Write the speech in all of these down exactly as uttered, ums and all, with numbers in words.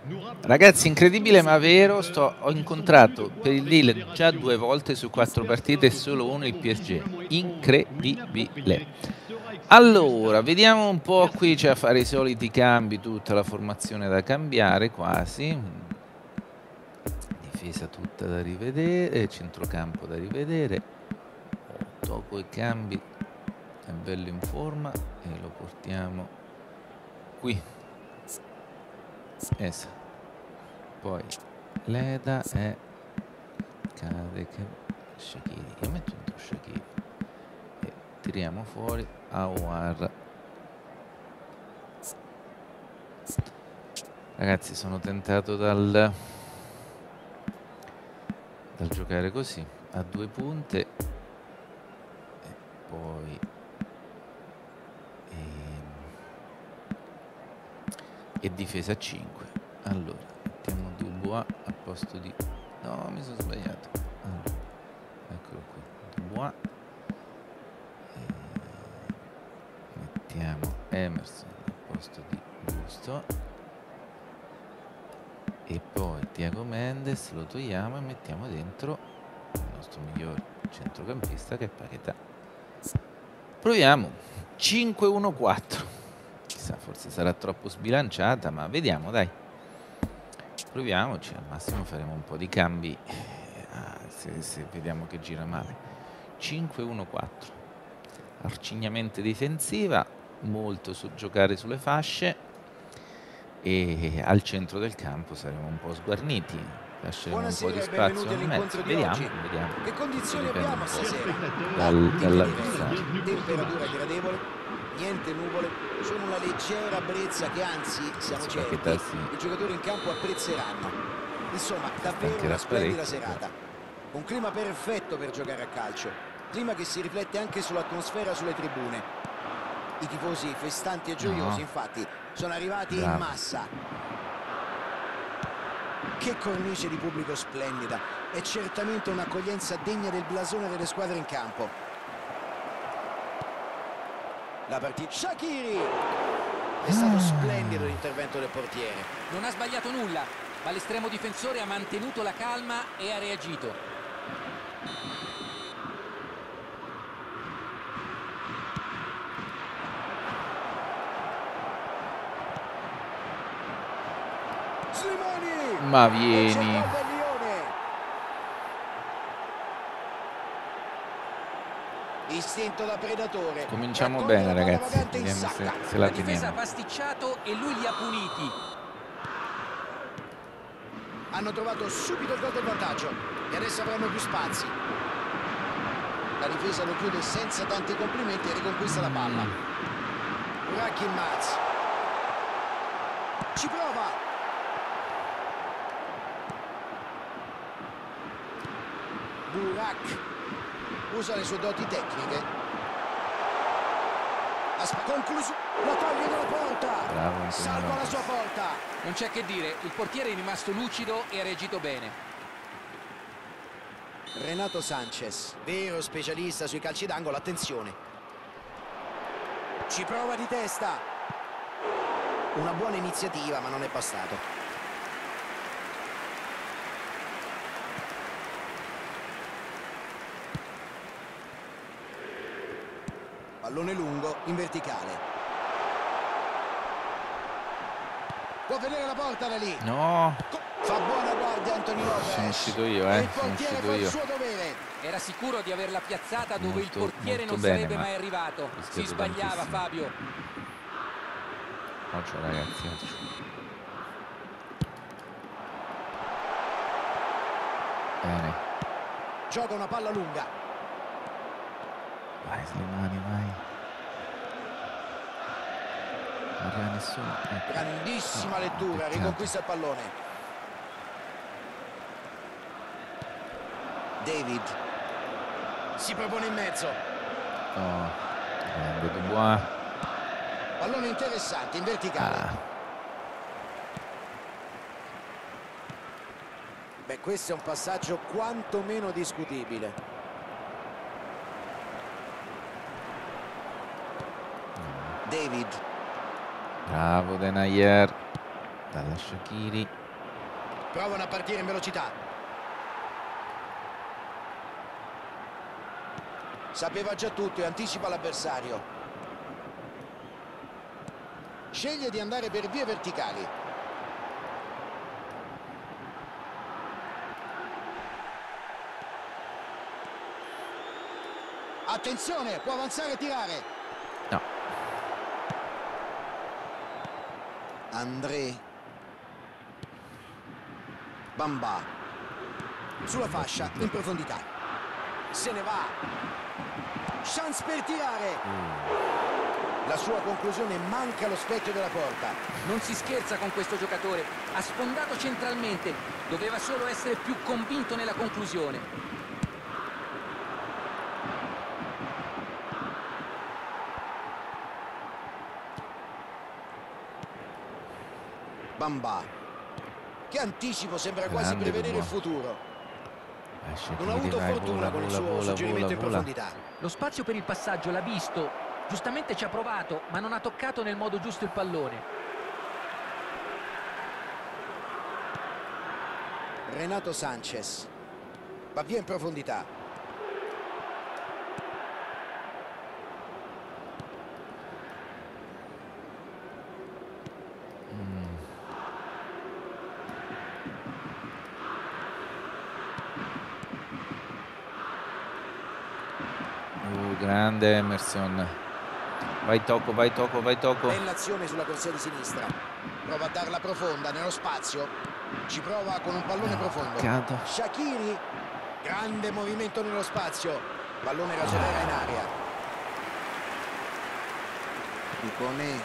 Ragazzi, incredibile ma vero, sto, ho incontrato per il deal già due volte su quattro partite e solo uno il P S G. Incredibile. Allora, vediamo un po' qui, c'è a fare i soliti cambi, tutta la formazione da cambiare quasi. Difesa tutta da rivedere, centrocampo da rivedere. Oh, dopo i cambi è bello in forma e lo portiamo qui. Esatto. Poi Leda e cade che Shaqiri, io metto dentro Shaqiri e tiriamo fuori Aouar. Ragazzi, sono tentato dal dal giocare così a due punte e poi e, e difesa a cinque. Allora mettiamo Dubois al posto di... no, mi sono sbagliato. Allora, eccolo qui, Dubois. E mettiamo Emerson al posto di Gusto. E poi Thiago Mendes lo togliamo e mettiamo dentro il nostro miglior centrocampista che è Paquetá. Proviamo. cinque uno quattro. Chissà, forse sarà troppo sbilanciata, ma vediamo, dai. Proviamoci, al massimo faremo un po' di cambi ah, se, se vediamo che gira male. cinque uno quattro. Arcignamente difensiva, molto su giocare sulle fasce e al centro del campo saremo un po' sguarniti, lasceremo un po' di spazio nel mezzo. Vediamo, vediamo. Che condizioni abbiamo stasera? Dal, dall'avversario. Temperatura gradevole, niente nuvole, solo una leggera brezza che anzi siamo certi i giocatori in campo apprezzeranno. Insomma, davvero una splendida serata. Un clima perfetto per giocare a calcio, clima che si riflette anche sull'atmosfera sulle tribune. I tifosi festanti e gioiosi, no. infatti, sono arrivati Bravo. in massa. Che cornice di pubblico splendida. È certamente un'accoglienza degna del blasone delle squadre in campo. La partita... Shaqiri! È stato mm. splendido l'intervento del portiere. Non ha sbagliato nulla, ma l'estremo difensore ha mantenuto la calma e ha reagito. Ma vieni. Istinto da predatore. Cominciamo bene, ragazzi. Vediamo se, se la, la difesa ha pasticciato e lui li ha puniti. Hanno trovato subito il gol del vantaggio e adesso avranno più spazi. La difesa lo chiude senza tanti complimenti e riconquista la palla. Rakim Maz ci prova. Burak usa le sue doti tecniche. Concluso, lo toglie dalla porta. Bravo, salva la sua porta. Non c'è che dire, il portiere è rimasto lucido e ha reagito bene. Renato Sanchez, vero specialista sui calci d'angolo, attenzione. Ci prova di testa. Una buona iniziativa, ma non è bastato. Pallone lungo in verticale. Può vedere la porta da lì. No. Fa buona guardia Anthony Lopez. Sono uscito io, eh. Il portiere fa il suo dovere. Era sicuro di averla piazzata dove molto, il portiere non bene, sarebbe mai arrivato. Si sbagliava tantissimo. Fabio. Occhio, ragazzi. Occhio. Bene. Gioca una palla lunga. Vai Slimani, vai. Non arriva nessuno. Ecco. Grandissima oh, lettura, peccato. Riconquista il pallone. David si propone in mezzo. Oh, grande Dubois. Pallone interessante in verticale. Ah. Beh, questo è un passaggio quantomeno discutibile. David. Bravo Denayer. dalla Shaqiri. Provano a partire in velocità. Sapeva già tutto e anticipa l'avversario. Sceglie di andare per vie verticali. Attenzione, può avanzare e tirare. No. André Bamba sulla fascia in profondità. Se ne va. Chance per tirare. La sua conclusione manca allo specchio della porta. Non si scherza con questo giocatore. Ha sfondato centralmente. Doveva solo essere più convinto nella conclusione. Bamba, che anticipo, sembra quasi Grande prevedere il Dubois. futuro. Shaqiri, Non ha avuto vai, fortuna vola, con il vola, suo vola, suggerimento vola, in vola. profondità. Lo spazio per il passaggio l'ha visto. Giustamente ci ha provato, ma non ha toccato nel modo giusto il pallone. Renato Sanchez va via in profondità. Uh, grande Emerson. Vai Tocco, vai Tocco, vai Tocco. Bella azione sulla corsia di sinistra. Prova a darla profonda nello spazio. Ci prova con un pallone No, profondo. peccato. Shaqiri, grande movimento nello spazio. Pallone rasoterra in aria. Icone.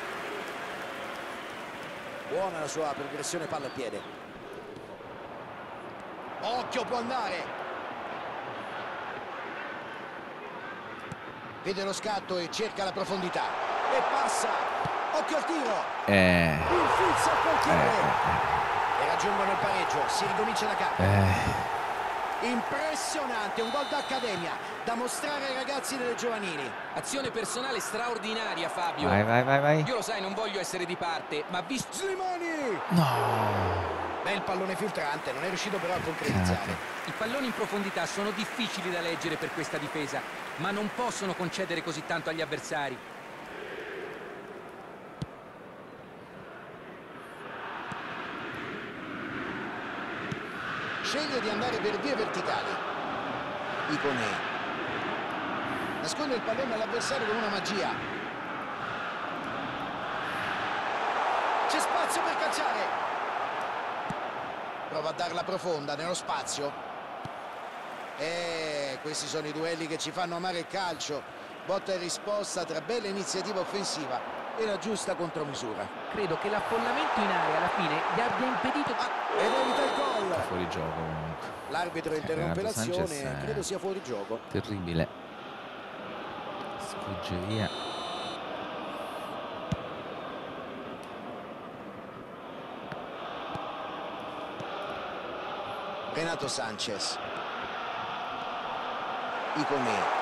Buona la sua progressione palla al piede. Occhio, può andare. Vede lo scatto e cerca la profondità. E passa. Occhio al tiro. Eh. Infilza il portiere. Eh. E raggiungono il pareggio. Si ricomincia da capo. Eh. Impressionante, un gol d'accademia da mostrare ai ragazzi delle giovanili. Azione personale straordinaria, Fabio. Vai, vai, vai, vai. Io lo sai, non voglio essere di parte, ma visto... Slimani! No. Bel pallone filtrante, non è riuscito però a concretizzare. I palloni in profondità sono difficili da leggere per questa difesa, ma non possono concedere così tanto agli avversari. Sceglie di andare per vie verticali. Icone nasconde il pallone all'avversario con una magia. C'è spazio per calciare. Prova a darla profonda nello spazio. E questi sono i duelli che ci fanno amare il calcio. Botta e risposta tra bella iniziativa offensiva e la giusta contromisura. Credo che l'affollamento in area alla fine gli abbia impedito... Ah, ed evita il gol. Fuori gioco comunque. L'arbitro interrompe Renato l'azione, Sanchez, credo sia fuori gioco. Terribile. Sfugge via. Renato Sanchez. Icone.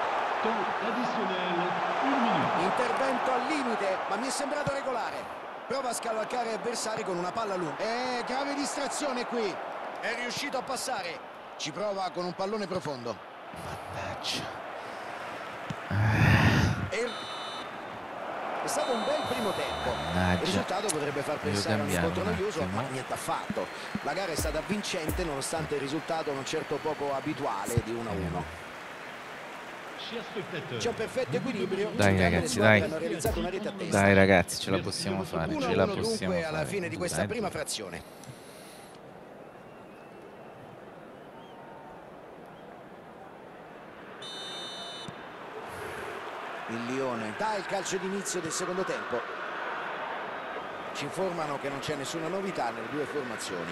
Intervento al limite, ma mi è sembrato regolare. Prova a scavalcare avversari con una palla lunga. E grave distrazione qui. È riuscito a passare. Ci prova con un pallone profondo. Mannaggia. E... È stato un bel primo tempo. Mannaggia. Il risultato potrebbe far pensare a un scontro un noioso, attimo. ma niente affatto. La gara è stata vincente nonostante il risultato non certo poco abituale di uno a uno. C'è un perfetto equilibrio. Dai, Entrambe le ragazzi, squadre dai. hanno realizzato una rete a testa. Dai ragazzi, ce la possiamo fare, uno ce a la uno possiamo dunque fare. alla fine di questa Dai. prima frazione. Il Lione dà il calcio d'inizio del secondo tempo. Ci informano che non c'è nessuna novità nelle due formazioni.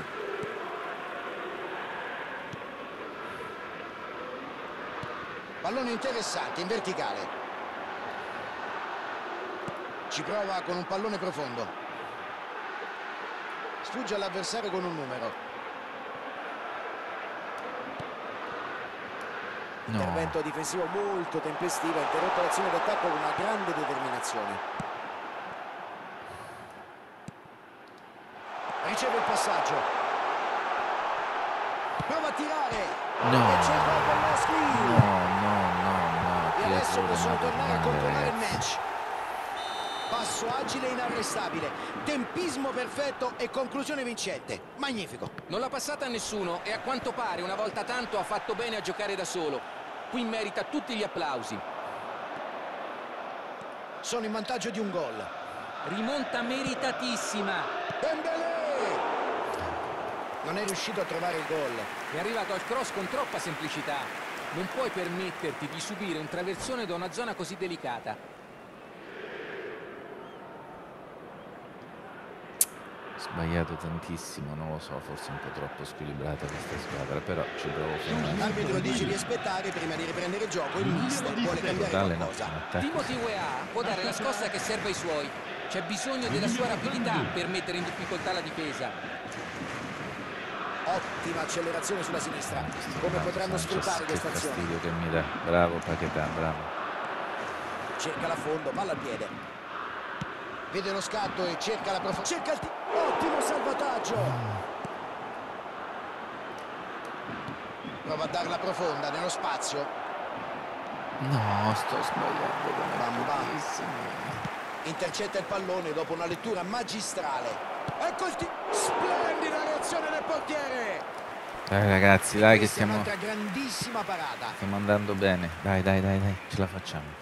Pallone interessante in verticale. Ci prova con un pallone profondo. Sfugge all'avversario con un numero. No. Intervento difensivo molto tempestivo, ha interrotto l'azione d'attacco con una grande determinazione. riceve il passaggio, prova a tirare, no e c'è il gol per lo screen. no no no no E adesso possono tornare a controllare il ragazzi. match. Passo agile e inarrestabile, tempismo perfetto e conclusione vincente. Magnifico. Non l'ha passata a nessuno e a quanto pare una volta tanto ha fatto bene a giocare da solo. Qui merita tutti gli applausi. Sono in vantaggio di un gol. Rimonta meritatissima. Dembélé non è riuscito a trovare il gol. È arrivato al cross con troppa semplicità. Non puoi permetterti di subire un traversone da una zona così delicata. Sbagliato tantissimo, non lo so, forse un po' troppo squilibrata questa squadra, però ci provo fino L'arbitro dice di aspettare prima di riprendere il gioco. Il mister vuole cambiare totale, qualcosa. no, Timothy Weah può dare la scossa che serve ai suoi. C'è bisogno della sua rapidità per mettere in difficoltà la difesa. Ottima accelerazione sulla sinistra. Come potranno sfruttare questa azione? Che fastidio che mi dà. Bravo Paquetá, bravo. Cerca la fondo, palla al piede. Vede lo scatto e cerca la profondità. Cerca il tiro. Ottimo salvataggio. Prova a darla profonda nello spazio. No, sto sbagliando Bamba. Intercetta il pallone dopo una lettura magistrale. Ecco il tiro. Splendida reazione del portiere. Dai ragazzi, dai che stiamo... Un'altra grandissima parata. Stiamo andando bene. Dai, dai, dai, dai, ce la facciamo.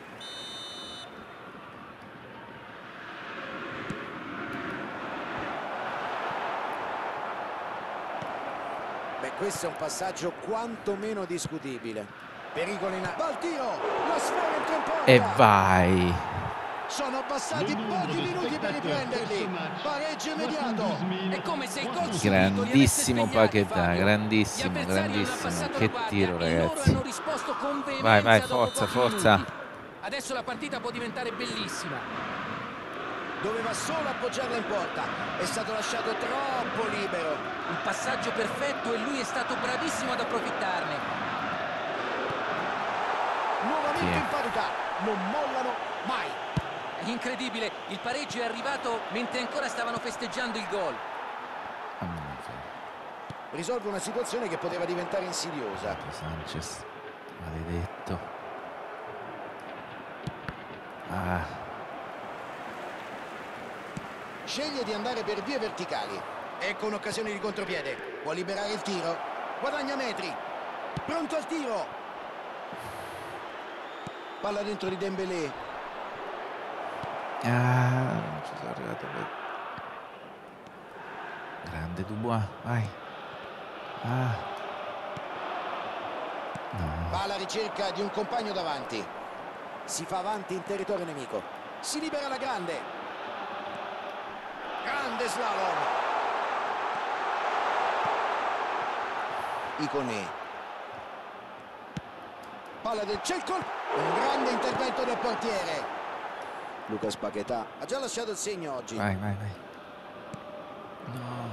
Beh, questo è un passaggio quantomeno discutibile. Pericolo in... Va al tiro! La sfera entra in porta! E vai! Sono passati pochi minuti per riprenderli. Pareggio immediato. È come se il gol Grandissimo Paquetá, grandissimo, grandissimo. Che tiro ragazzi. Vai, vai, forza, forza. Adesso la partita può diventare bellissima. Doveva solo appoggiarla in porta. È stato lasciato troppo libero. Un passaggio perfetto e lui è stato bravissimo ad approfittarne. Nuovamente Sì. in parità. Non mollano mai. Incredibile, il pareggio è arrivato mentre ancora stavano festeggiando il gol. Risolve una situazione che poteva diventare insidiosa. Sanchez, maledetto. Ah. Sceglie di andare per vie verticali. Ecco un'occasione di contropiede. Può liberare il tiro. Guadagna metri. Pronto al tiro. Palla dentro di Dembélé. Ah, non ci sono arrivato per... Grande Dubois, vai. Ah. No. Va alla ricerca di un compagno davanti. Si fa avanti in territorio nemico. Si libera la grande. Grande slalom. Iconé. Palla del c'è il colpo. Un grande intervento del portiere. Lucas Paquetá ha già lasciato il segno oggi. Vai, vai, vai. No.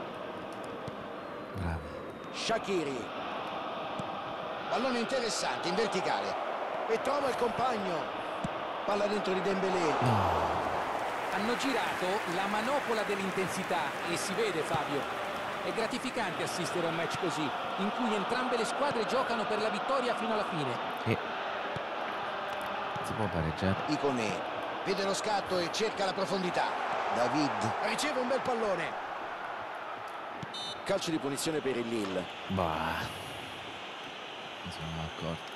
Bravo. Shaqiri. Pallone interessante in verticale. E trova il compagno. Palla dentro di Dembélé. No. Hanno girato la manopola dell'intensità e si vede, Fabio. È gratificante assistere a un match così, in cui entrambe le squadre giocano per la vittoria fino alla fine. E... si può pareggiare. Iconé. Vede lo scatto e cerca la profondità. David riceve un bel pallone. Calcio di punizione per il Lille. Bah. Mi sono accorto.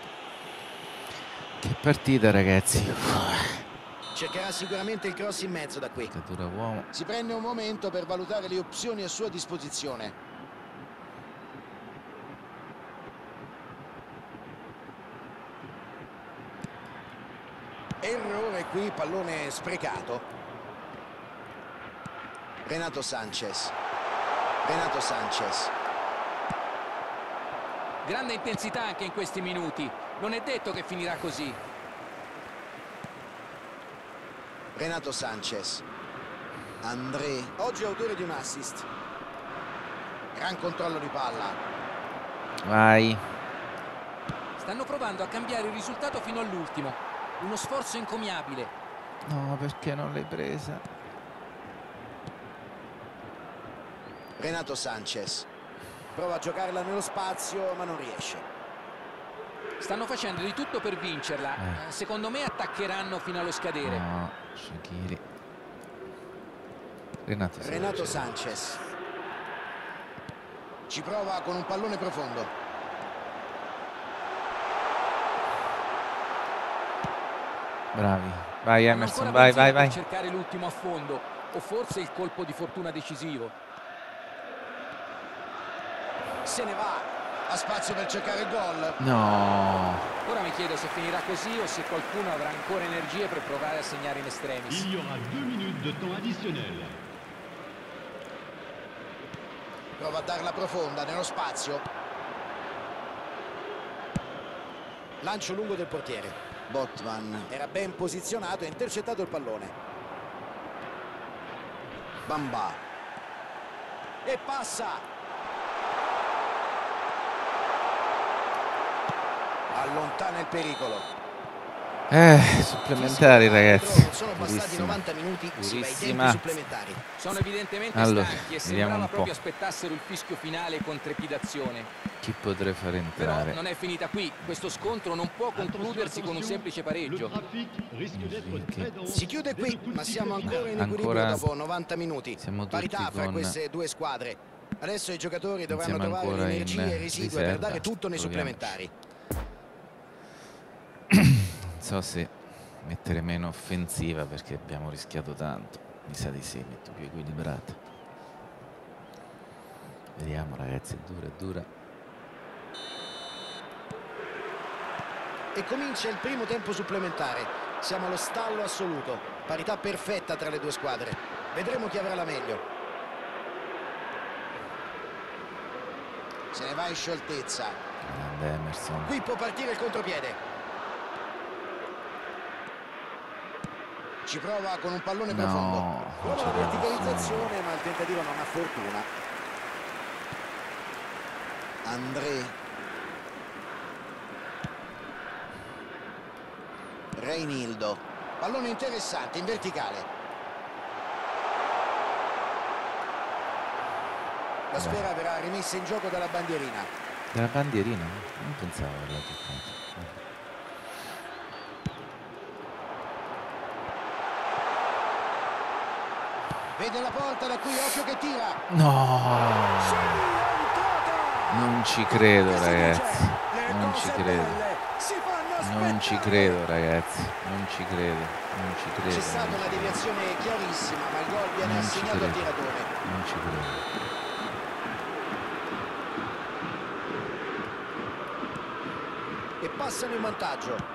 Che partita ragazzi. Cercherà sicuramente il cross in mezzo da qui. Catura uomo. Si prende un momento per valutare le opzioni a sua disposizione. Errore qui, pallone sprecato. Renato Sanchez. Renato Sanchez. Grande intensità anche in questi minuti. Non è detto che finirà così. Renato Sanchez. André. Oggi è autore di un assist. Gran controllo di palla. Vai. Stanno provando a cambiare il risultato fino all'ultimo. Uno sforzo encomiabile. No, perché non l'hai presa? Renato Sanchez prova a giocarla nello spazio ma non riesce. Stanno facendo di tutto per vincerla. Eh. Secondo me attaccheranno fino allo scadere. No, Shaqiri. Renato Sanchez. Renato Sanchez ci prova con un pallone profondo. Bravi. Vai Emerson, vai, vai, vai. Cercare l'ultimo affondo o forse il colpo di fortuna decisivo. Se ne va, ha spazio per cercare il gol. No. Ora mi chiedo se finirà così o se qualcuno avrà ancora energie per provare a segnare in estremis. Il y aura due minutes de temps additionnel. Prova a darla profonda nello spazio. Lancio lungo del portiere. Botman era ben posizionato e ha intercettato il pallone. Bamba. E passa. Allontana il pericolo. Eh, supplementari ragazzi. Sono passati novanta minuti, si va ai tempi supplementari. Sono evidentemente allora, stanchi e sembrava proprio aspettassero il fischio finale con trepidazione. Chi potrei far entrare? Però non è finita qui, questo scontro non può concludersi con un semplice pareggio. Si chiude qui, ma siamo ancora in equilibrio dopo novanta minuti. Parità fra queste due squadre. Adesso i giocatori dovranno trovare le energie residue per dare tutto nei supplementari. Non so se mettere meno offensiva perché abbiamo rischiato tanto. Mi sa di sì, metto più equilibrata. Vediamo ragazzi, è dura, è dura. E comincia il primo tempo supplementare. Siamo allo stallo assoluto. Parità perfetta tra le due squadre. Vedremo chi avrà la meglio. Se ne va in scioltezza. Grande Emerson. Qui può partire il contropiede. Ci prova con un pallone no, profondo. Prova la verticalizzazione, ma il tentativo non ha fortuna. André. Reinildo. Pallone interessante in verticale. La sfera verrà rimessa in gioco dalla bandierina. Dalla bandierina? Non pensavo alla toccata. Vede la porta, da qui occhio che tira. No! Non ci credo ragazzi. Non ci credo. Non ci credo ragazzi. Non ci credo. Non ci credo. C'è stata una deviazione chiarissima, ma il gol viene assegnato al tiratore. Non ci credo. E passano in vantaggio.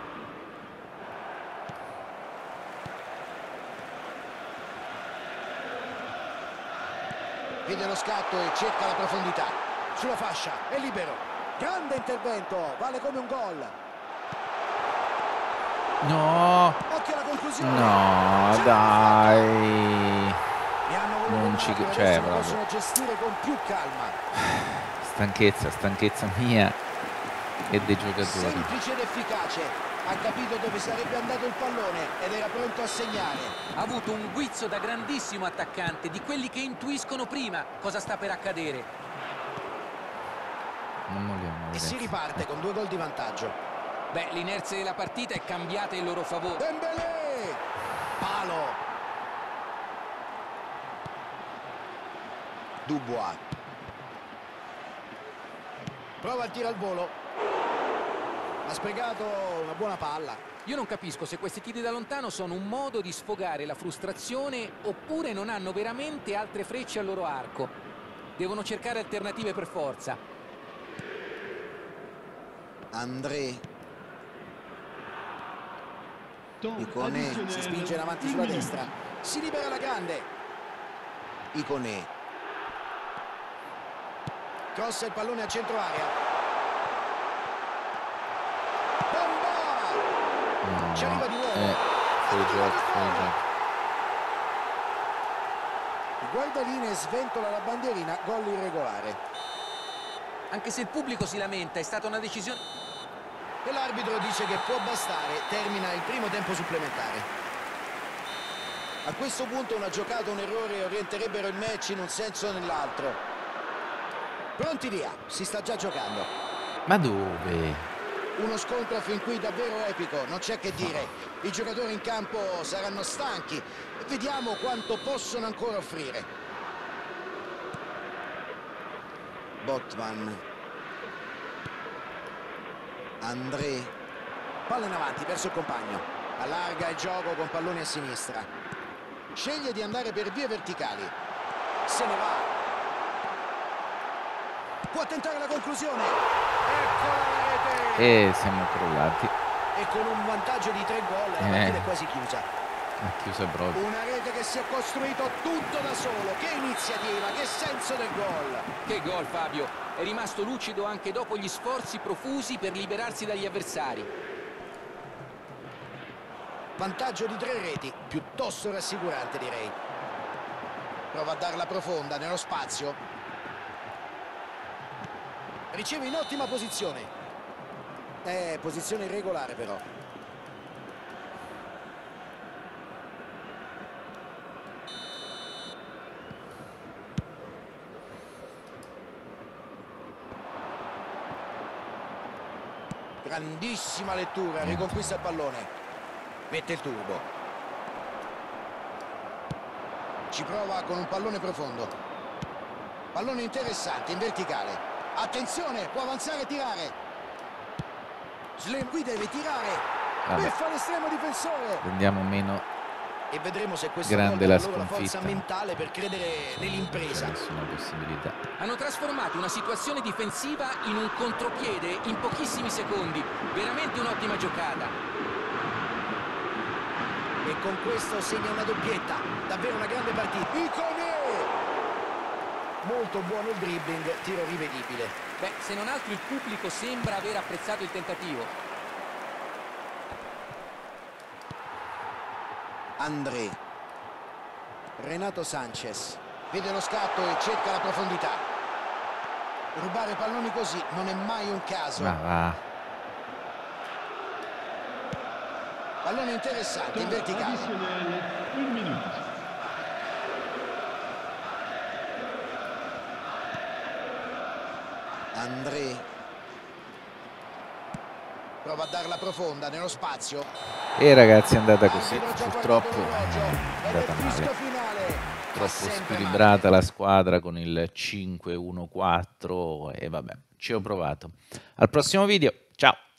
Vede lo scatto e cerca la profondità. Sulla fascia, è libero. Grande intervento, vale come un gol. No. Occhio alla conclusione. No, dai. Non ci credo. Cioè, lo possono gestire con più calma. Stanchezza, stanchezza mia e dei giocatori. Semplice ed efficace. Ha capito dove sarebbe andato il pallone ed era pronto a segnare. Ha avuto un guizzo da grandissimo attaccante, di quelli che intuiscono prima cosa sta per accadere. Non molliamo, e si riparte con due gol di vantaggio. Beh, l'inerzia della partita è cambiata in loro favore. Dembélé! Palo. Dubois. Prova il tiro al volo. Ha sprecato una buona palla. Io non capisco se questi tiri da lontano sono un modo di sfogare la frustrazione oppure non hanno veramente altre frecce al loro arco. Devono cercare alternative per forza. André. Iconé si spinge in avanti sulla destra. Si libera la grande. Iconé. Crossa il pallone a centro area. No, ci arriva di nuovo. Eh, fuori gioco, fuori gioco. Il guardaline sventola la bandierina, gol irregolare. Anche se il pubblico si lamenta, è stata una decisione. E l'arbitro dice che può bastare, termina il primo tempo supplementare. A questo punto una giocata, un errore orienterebbero il match in un senso o nell'altro. Pronti via, si sta già giocando. Ma dove? Uno scontro fin qui davvero epico, non c'è che dire. I giocatori in campo saranno stanchi. Vediamo quanto possono ancora offrire. Botman. André. Palla in avanti verso il compagno. Allarga il gioco con palloni a sinistra. Sceglie di andare per vie verticali. Se ne va. Può tentare la conclusione. Eccola la rete. E siamo crollati. E con un vantaggio di tre gol la partita Eh. è quasi chiusa. Ha chiuso proprio. Una rete che si è costruito tutto da solo. Che iniziativa, che senso del gol. Che gol, Fabio. È rimasto lucido anche dopo gli sforzi profusi per liberarsi dagli avversari. Vantaggio di tre reti, piuttosto rassicurante direi. Prova a darla profonda nello spazio. Riceve in ottima posizione. Eh, posizione irregolare però. Grandissima lettura, riconquista il pallone. Mette il turbo. Ci prova con un pallone profondo. Pallone interessante in verticale. Attenzione, può avanzare e tirare. Slim qui deve tirare. Beffa l'estremo difensore. Andiamo meno. E vedremo se questa Grande volta la la forza sconfitta. mentale per credere nell'impresa. Nessuna possibilità. Hanno trasformato una situazione difensiva in un contropiede in pochissimi secondi. Veramente un'ottima giocata. E con questo segna una doppietta. Davvero una grande partita. Iconé! Molto buono il dribbling, tiro rivedibile. Beh, se non altro il pubblico sembra aver apprezzato il tentativo. André. Renato Sanchez. Vede lo scatto e cerca la profondità. Rubare palloni così non è mai un caso. Ma va. Pallone interessante in Temps verticale. additionnel, une minute. André. Prova a darla profonda nello spazio. E ragazzi è andata così, Arbitro già purtroppo guardato l'orologio. è Ed è andata il fischio male. finale. Fa Troppo sempre squilibrata male. la squadra con il cinque uno quattro e vabbè, ci ho provato. Al prossimo video, ciao!